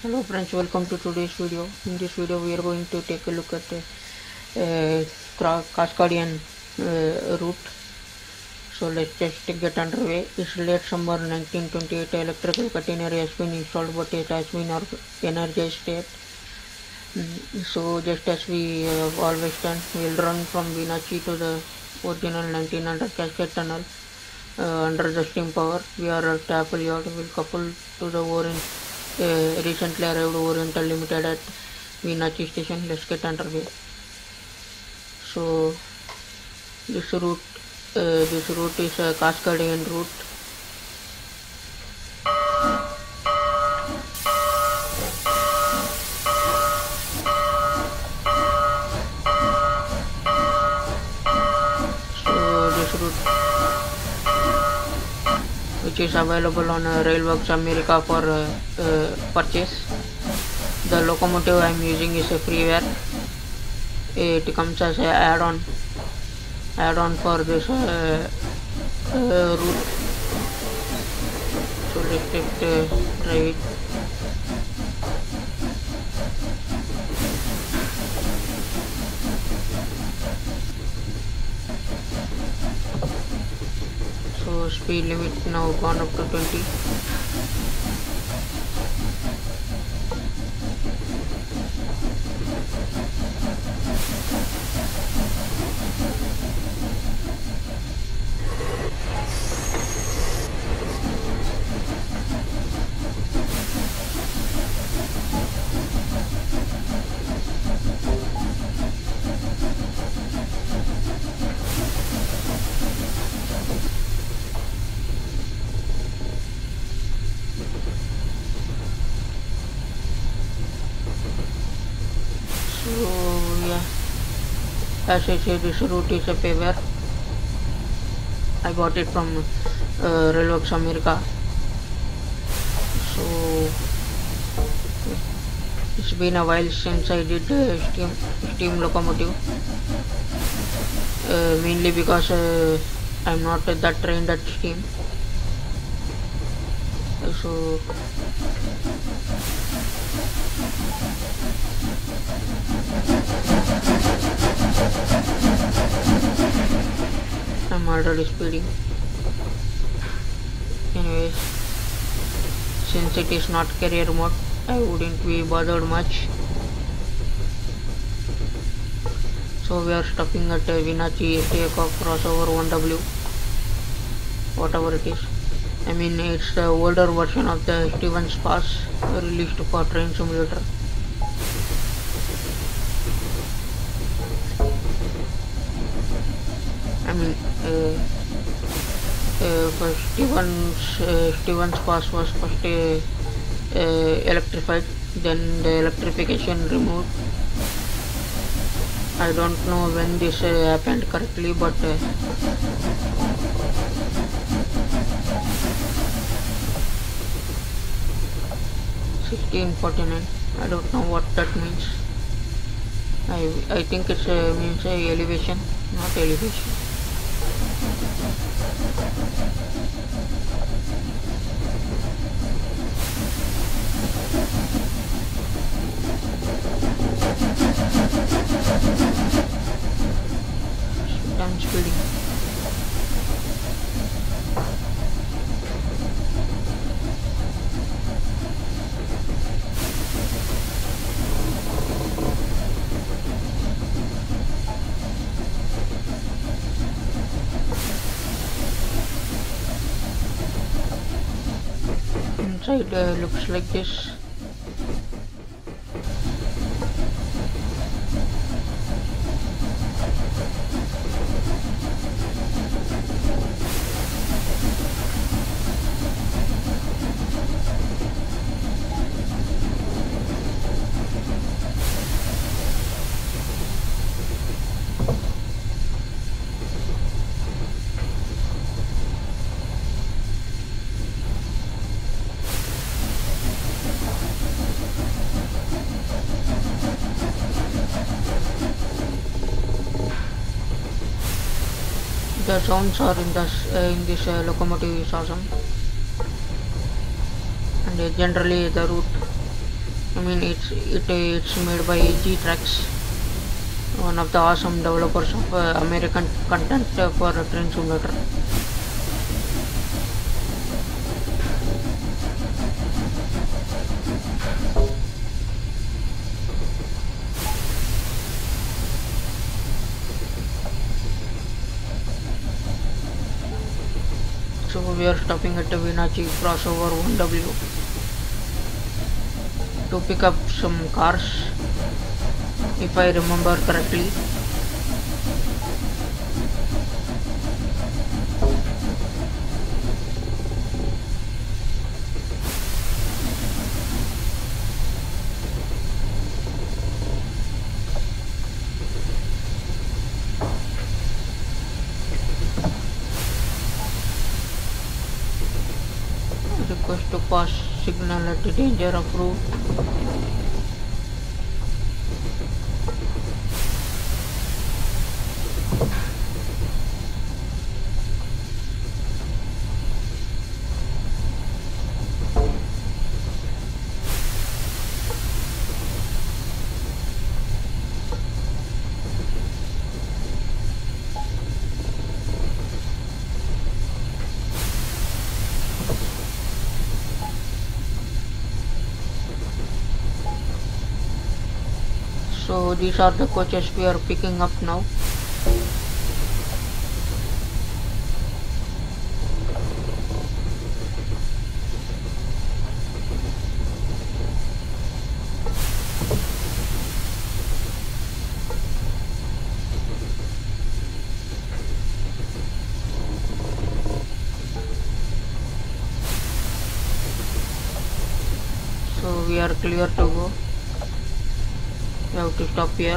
Hello friends, welcome to today's video. In this video we are going to take a look at Cascadian route. So let's just get underway. It's late summer 1928. Electrical catenary has been installed but it has been energized yet. So just as we have always done, we'll run from Vinci to the original 1900 Cascade tunnel under the steam power. We are at Apple Yacht. We'll couple to the recently arrived Oriental Limited at Vinci station. Let's get underway. So this route is a Cascadian route. So this route, which is available on Railworks America for purchase. The locomotive I am using is a freeware. It comes as an add-on for this route. So let's try it. So speed limit now gone up to 20. So yeah, as I said, this route is a paver. I got it from Railworks America. So it's been a while since I did steam locomotive, mainly because I'm not that trained at steam. So I'm already speeding. Anyways, since it is not career mode, I wouldn't be bothered much. So we are stopping at Vinci takeoff crossover 1W, whatever it is. I mean, it's the older version of the Stevens Pass released for Train Simulator. I mean, for Stevens Pass was first electrified, then the electrification removed. I don't know when this happened correctly, but 1649. I don't know what that means. I think it means elevation, not elevation. I'm speeding. Inside looks like this. The sounds are in this locomotive is awesome, and generally the route I mean, it's made by G-Trax, one of the awesome developers of American content for Train Simulator. So we are stopping at the Vinci crossover 1W to pick up some cars, if I remember correctly. Request to pass signal at the danger of route. So these are the coaches we are picking up now. So we are clear to go. We have to stop here.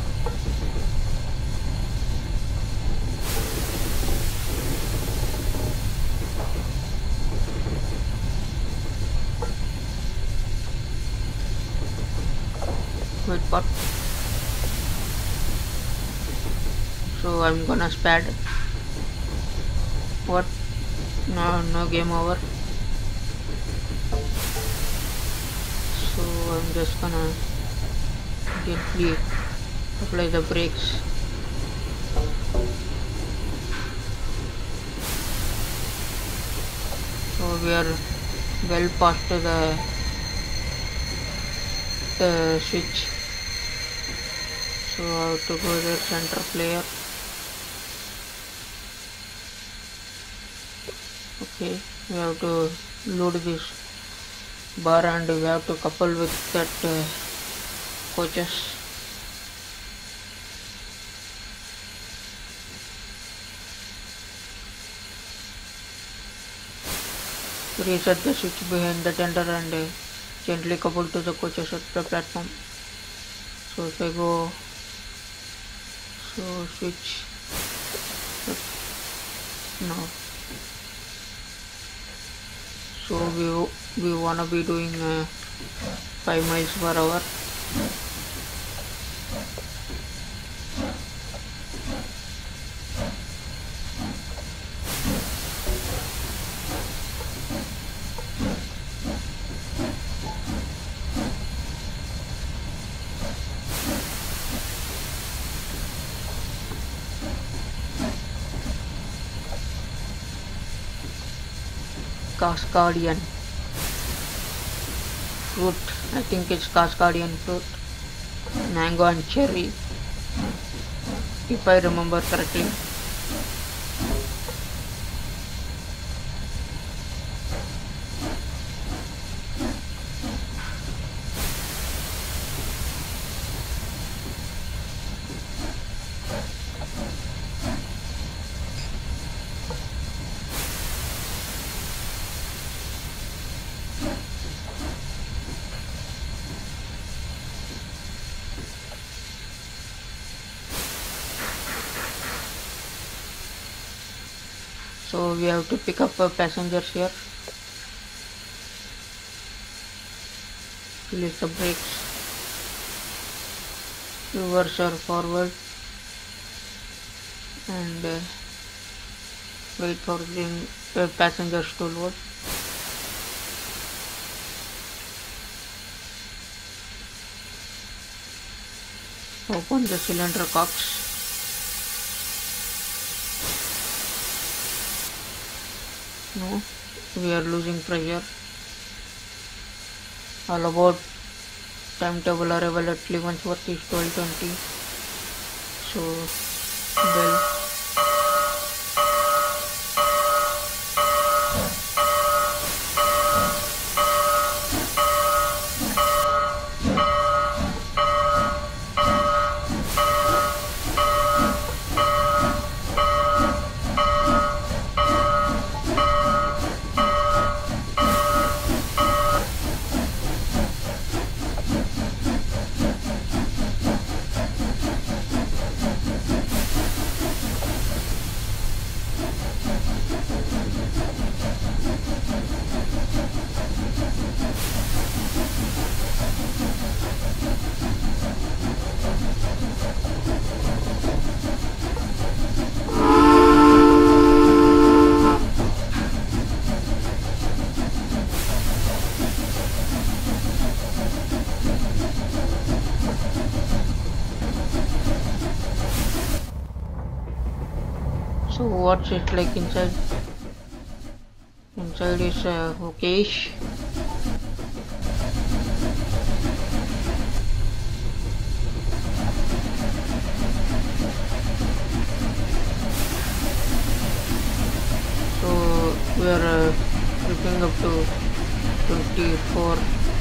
Wait, what? So I'm gonna spad. What? No game over. So I'm just gonna gently apply the brakes. So we are well past the switch. So I have to go there, center player. Okay, we have to load this bar and we have to couple with that coaches. Reset the switch behind the tender and gently couple to the coaches at the platform. So if I go, so switch now. So we wanna be doing 5 miles per hour. Cascadian fruit, I think it's Cascadian fruit, mango and cherry, if I remember correctly. So we have to pick up passengers here. Release the brakes. Reverse or forward. And wait for the passengers to load. Open the cylinder cocks. No, we are losing pressure. All about timetable arrival at Leavenworth is 12:20. So bell. So what's it like inside? Inside is okayish. So we are looking up to 24.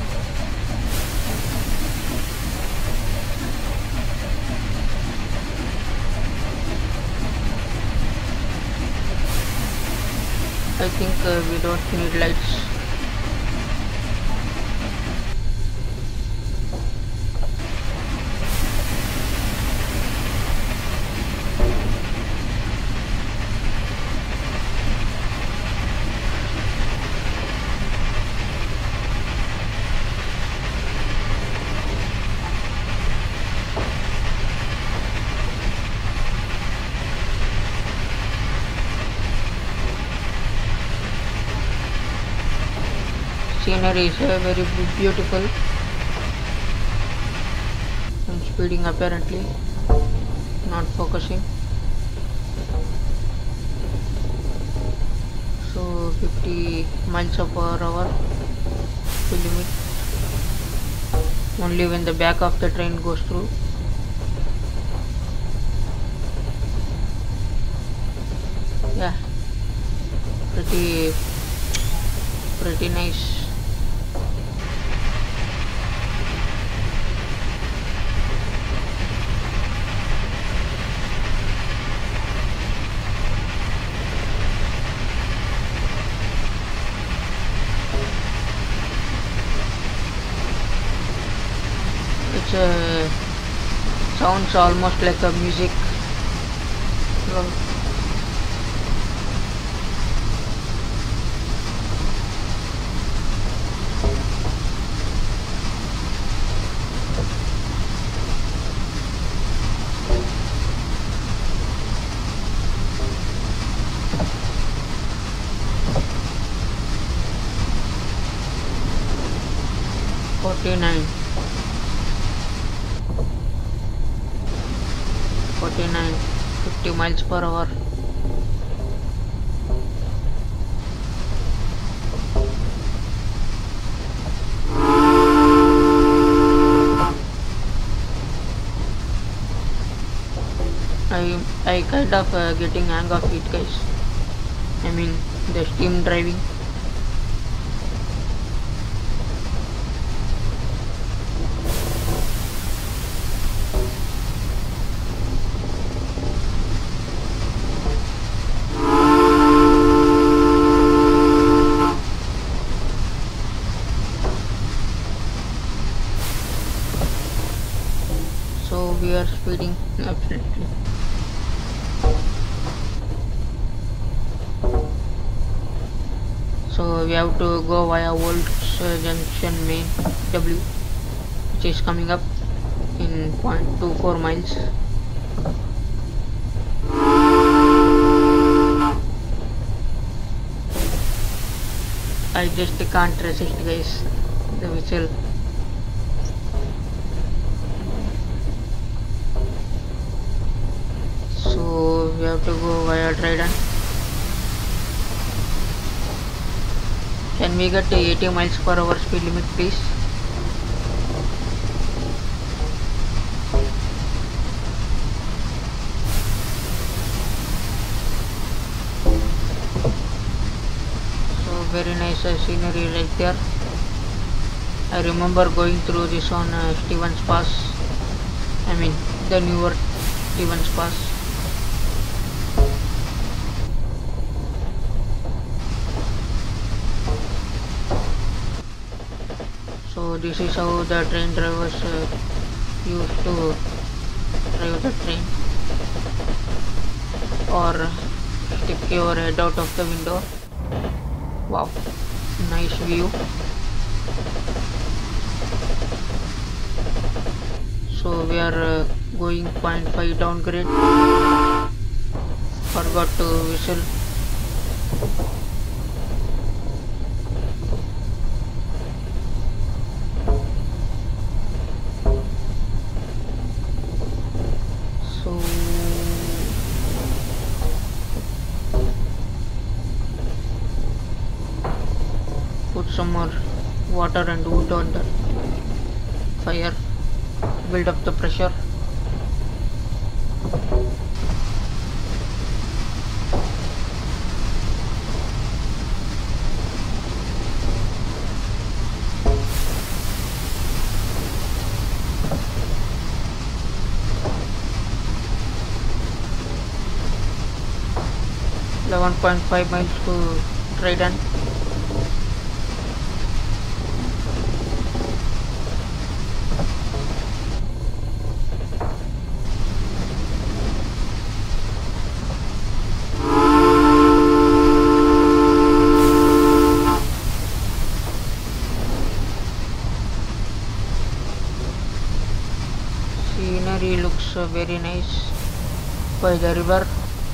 I think we don't need lights. Scenery is very beautiful. I'm speeding apparently, not focusing. So 50 miles per hour limit. Only when the back of the train goes through. Yeah, pretty nice. It sounds almost like a music. Well, $49 50 miles per hour. I kind of getting hang of it, guys. I mean the steam driving. So we are speeding absolutely. So we have to go via Volts Junction Main W, which is coming up in 0.24 miles. I just can't resist, guys, the whistle. So we have to go via Trident. Can we get 80 miles per hour speed limit, please? So very nice scenery right there. I remember going through this on Stevens Pass. I mean the newer Stevens Pass. So this is how the train drivers used to drive the train, or stick your head out of the window. Wow, nice view. So we are going 0.5 downgrade. Forgot to whistle. So put some more water and wood on the fire, build up the pressure. Eleven 1.5 miles to Trident. Scenery looks very nice by the river.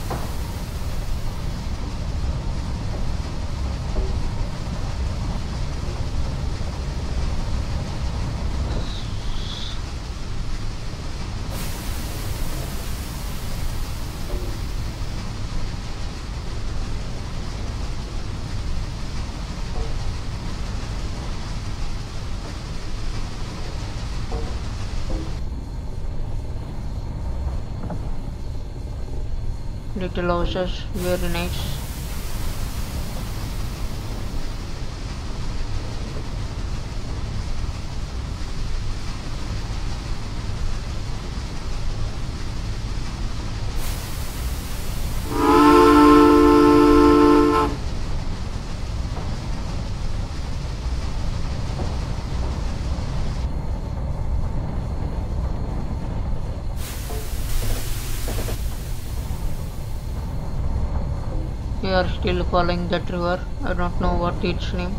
Little houses, very nice. We are still following that river. I don't know what its name.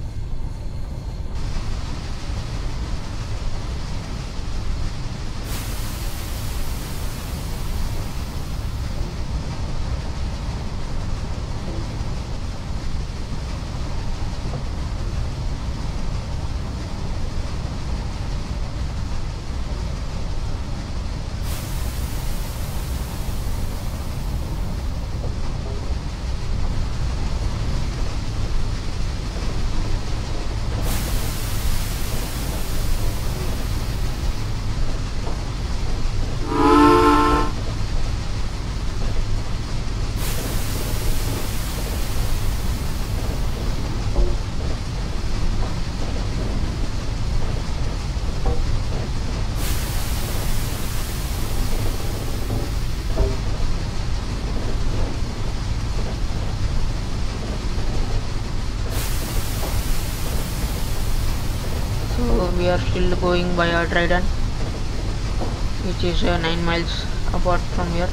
So we are still going via Trident, which is 9 miles apart from here.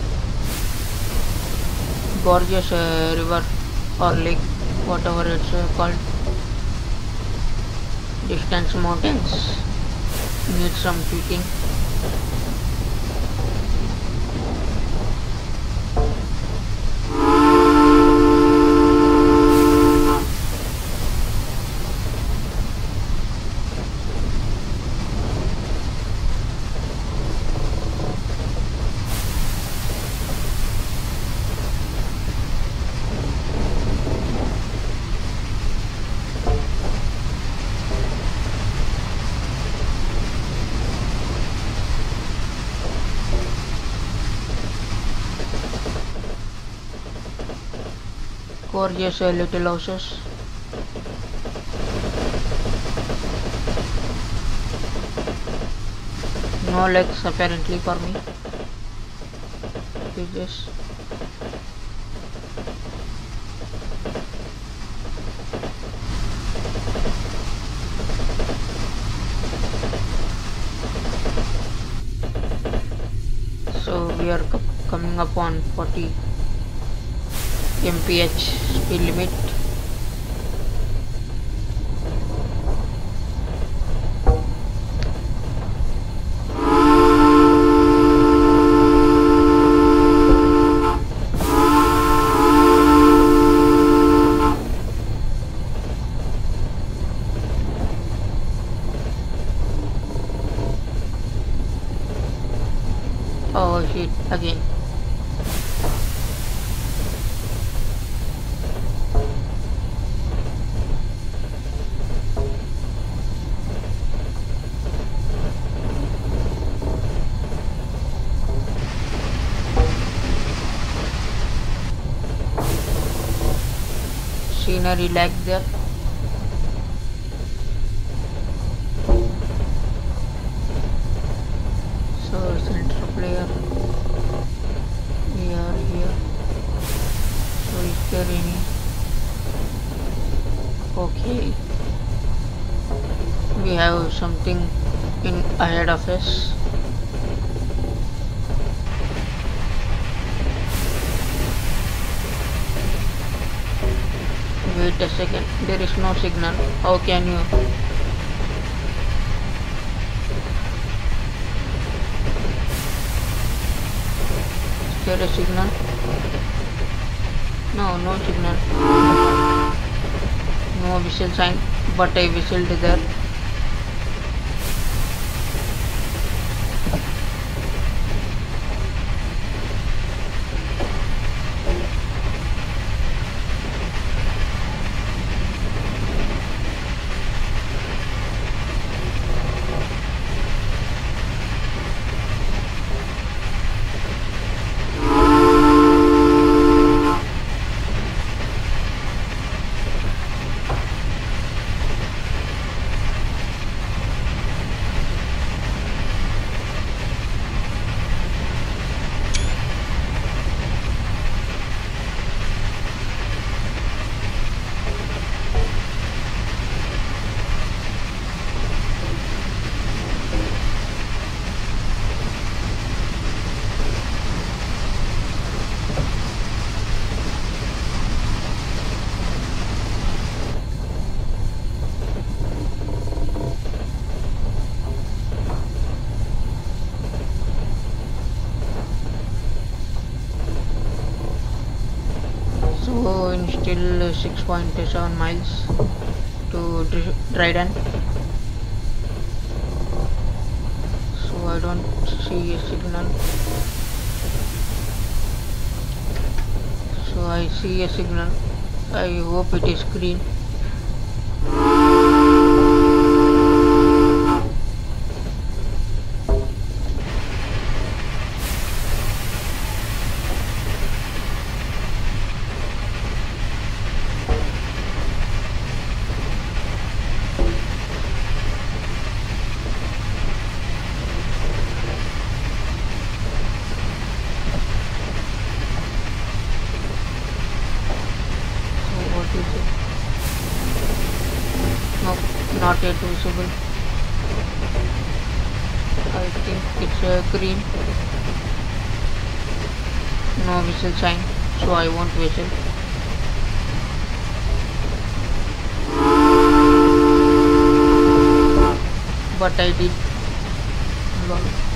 Gorgeous river or lake, whatever it's called. Distance mountains need some tweaking. or just a little houses. No legs apparently for me. Just so we are coming up on 40 mph speed limit. Oh shit, again. Scenery lag there. So center player, we are here. So is there any? Okay, we have something in ahead of us. Wait a second, there is no signal. How can you? Is there a signal? No, no signal. No whistle sign, but I whistled there. So in still 6.7 miles to Dryden. So I don't see a signal. So I see a signal. I hope it is green. No, not yet visible. I think it's green. No whistle sign, so I won't whistle. But I did. Lol.